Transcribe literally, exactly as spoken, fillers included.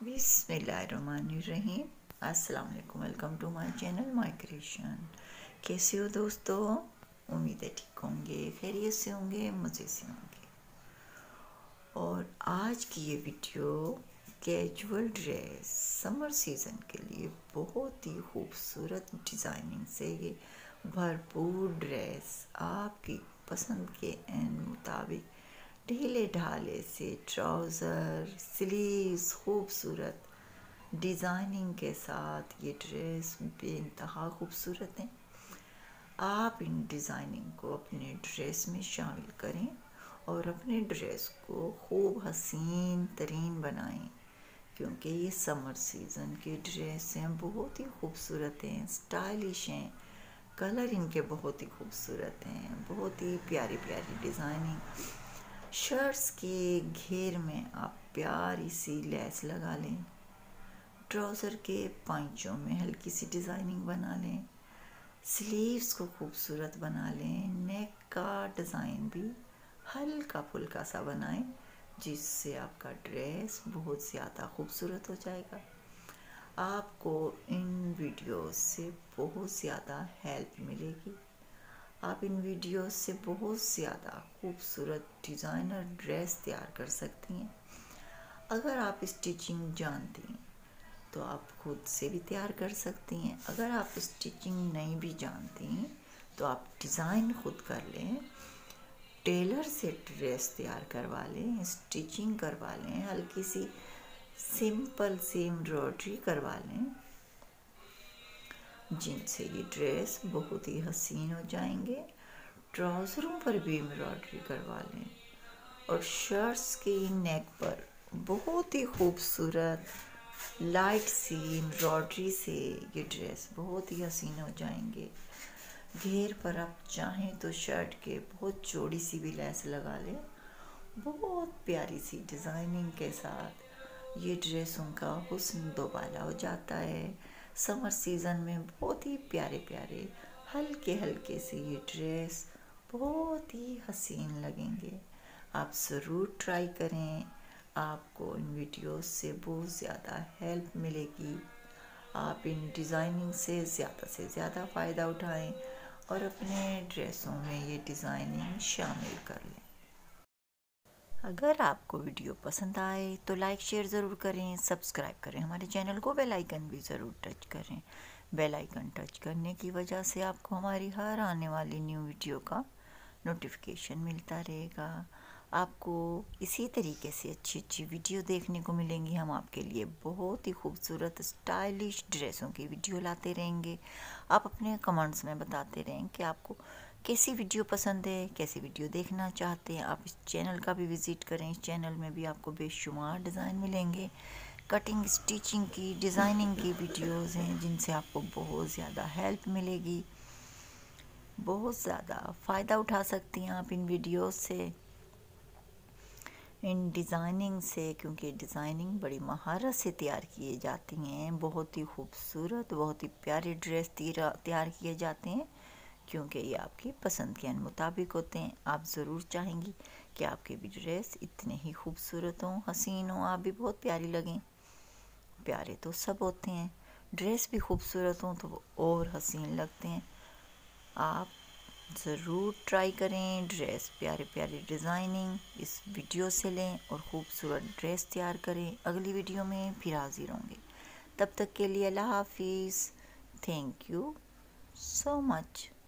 बिस्मिल्लाहिर्रहमानिर्रहीम। अस्सलाम वालेकुम। Welcome to my channel mycreation। कैसे हो दोस्तों? उम्मीद है ठीक होंगे, खैरियत से होंगे, मज़े से होंगे। और आज की ये video casual dress summer season के लिए बहुत ही खूबसूरत डिज़ाइनिंग से ये भरपूर ड्रेस आपकी पसंद के एन मुताबिक ढीले ढाले से ट्राउज़र, स्लीव्स खूबसूरत डिज़ाइनिंग के साथ ये ड्रेस बेइंतहा खूबसूरत हैं। आप इन डिज़ाइनिंग को अपने ड्रेस में शामिल करें और अपने ड्रेस को खूब हसीन तरीन बनाएं, क्योंकि ये समर सीज़न के ड्रेस हैं, बहुत ही खूबसूरत हैं, स्टाइलिश हैं, कलर इनके बहुत ही खूबसूरत हैं, बहुत ही प्यारी प्यारी डिज़ाइनिंग। शर्ट्स के घेर में आप प्यारी सी लेस लगा लें, ट्राउज़र के पांचों में हल्की सी डिज़ाइनिंग बना लें, स्लीव्स को खूबसूरत बना लें, नेक का डिज़ाइन भी हल्का फुल्का सा बनाएं, जिससे आपका ड्रेस बहुत ज़्यादा खूबसूरत हो जाएगा। आपको इन वीडियोस से बहुत ज़्यादा हेल्प मिलेगी। आप इन वीडियोस से बहुत ज़्यादा खूबसूरत डिज़ाइनर ड्रेस तैयार कर सकती हैं। अगर आप स्टिचिंग जानती हैं तो आप खुद से भी तैयार कर सकती हैं। अगर आप स्टिचिंग नहीं भी जानती हैं तो आप डिज़ाइन खुद कर लें, टेलर से ड्रेस तैयार करवा लें, स्टिचिंग करवा लें, हल्की सी सिंपल सी एम्ब्रॉयडरी करवा लें, जिनसे ये ड्रेस बहुत ही हसीन हो जाएंगे। ट्राउज़रों पर भी एम्ब्रॉयडरी करवा लें और शर्ट्स की नेक पर बहुत ही खूबसूरत लाइट सी एम्ब्रॉयडरी से ये ड्रेस बहुत ही हसीन हो जाएंगे। घेर पर आप चाहें तो शर्ट के बहुत चौड़ी सी भी लेस लगा लें, बहुत प्यारी सी डिज़ाइनिंग के साथ ये ड्रेसों का हुस्न दोबाला हो जाता है। समर सीज़न में बहुत ही प्यारे प्यारे हल्के हल्के से ये ड्रेस बहुत ही हसीन लगेंगे। आप ज़रूर ट्राई करें, आपको इन वीडियोस से बहुत ज़्यादा हेल्प मिलेगी। आप इन डिज़ाइनिंग से ज़्यादा से ज़्यादा फ़ायदा उठाएं और अपने ड्रेसों में ये डिज़ाइनिंग शामिल कर लें। अगर आपको वीडियो पसंद आए तो लाइक शेयर ज़रूर करें, सब्सक्राइब करें हमारे चैनल को, बेल आइकन भी ज़रूर टच करें। बेल आइकन टच करने की वजह से आपको हमारी हर आने वाली न्यू वीडियो का नोटिफिकेशन मिलता रहेगा। आपको इसी तरीके से अच्छी अच्छी वीडियो देखने को मिलेंगी। हम आपके लिए बहुत ही खूबसूरत स्टाइलिश ड्रेसों की वीडियो लाते रहेंगे। आप अपने कमेंट्स में बताते रहें कि आपको कैसी वीडियो पसंद है, कैसी वीडियो देखना चाहते हैं। आप इस चैनल का भी विज़िट करें, इस चैनल में भी आपको बेशुमार डिज़ाइन मिलेंगे। कटिंग, स्टिचिंग की, डिज़ाइनिंग की वीडियोस हैं, जिनसे आपको बहुत ज़्यादा हेल्प मिलेगी, बहुत ज़्यादा फ़ायदा उठा सकती हैं आप इन वीडियोस से, इन डिज़ाइनिंग से, क्योंकि डिज़ाइनिंग बड़ी महारत से तैयार किए जाती हैं। बहुत ही खूबसूरत, बहुत ही प्यारे ड्रेस तैयार किए जाते हैं, क्योंकि ये आपकी पसंद के मुताबिक होते हैं। आप ज़रूर चाहेंगी कि आपके भी ड्रेस इतने ही खूबसूरत हों, हसीन हों, आप भी बहुत प्यारी लगें। प्यारे तो सब होते हैं, ड्रेस भी खूबसूरत हों तो वो और हसीन लगते हैं। आप ज़रूर ट्राई करें, ड्रेस प्यारे प्यारे डिज़ाइनिंग इस वीडियो से लें और ख़ूबसूरत ड्रेस तैयार करें। अगली वीडियो में फिर हाजिर होंगे, तब तक के लिए अल्लाह हाफिज़। Thank you so much.